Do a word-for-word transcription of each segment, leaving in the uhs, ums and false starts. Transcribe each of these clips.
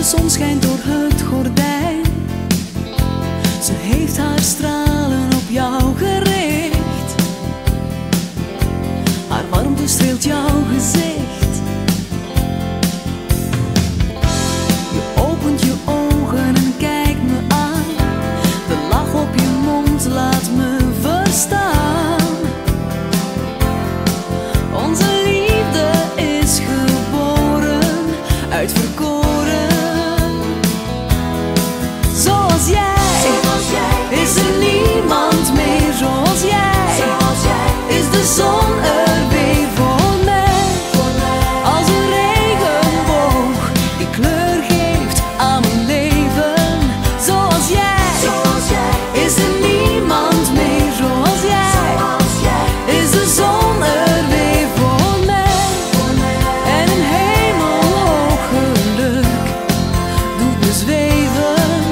zon schijnt door het gordijn. Ze heeft haar stralen op jou gericht. Haar warmte streelt jouw gezicht. Je opent je ogen en kijkt me aan. De lach op je mond laat me verstaan. Onze liefde is geboren, uitverkoren. Zoals jij, zoals jij is er niemand meer zoals jij. Zoals jij is de zon er weer voor mij. Voor mij. Als een regenboog die kleur geeft aan mijn leven. Zoals jij, zoals jij is er niemand meer zoals jij. Zoals jij is de zon er weer voor mij. Voor mij. En een hemelhoog geluk doet me zweven.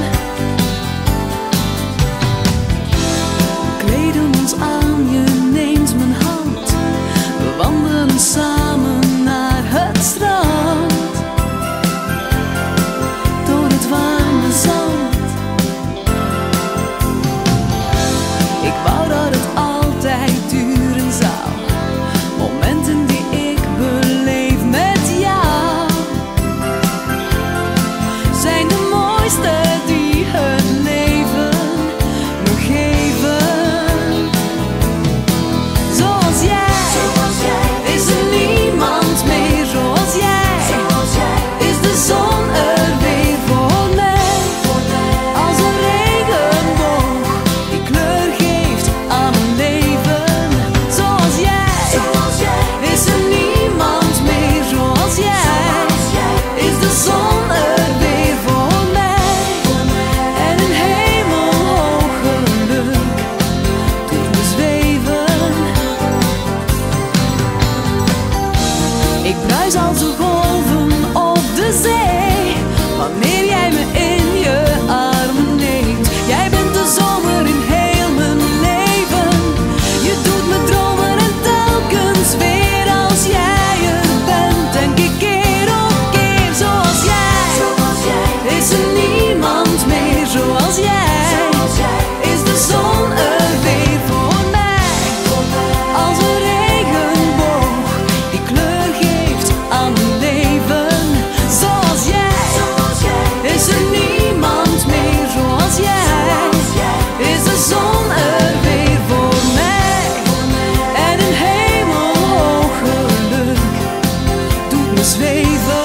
Aan, je neemt mijn hand, we wandelen samen naar het strand. Door het warme zand. Ik wou dat het altijd duren zou, momenten die ik beleef met jou zijn de mooiste die het leven me geven. Ik bruis als de golven op de zee, wanneer jij me in je armen neemt. Jij bent de zomer in heel mijn leven. Je doet me dromen en telkens weer als jij er bent. Denk ik keer op keer zoals jij. Zoals jij is er niemand meer zoals jij. Zoals jij is de zon er weer voor mij. Voor mij. Als een regenboog die kleur geeft aan mijn leven. Zoals jij, zoals jij is er niemand meer zoals jij. Zoals jij is de zon er weer voor mij. Voor mij. En een hemelhoog geluk doet me zweven.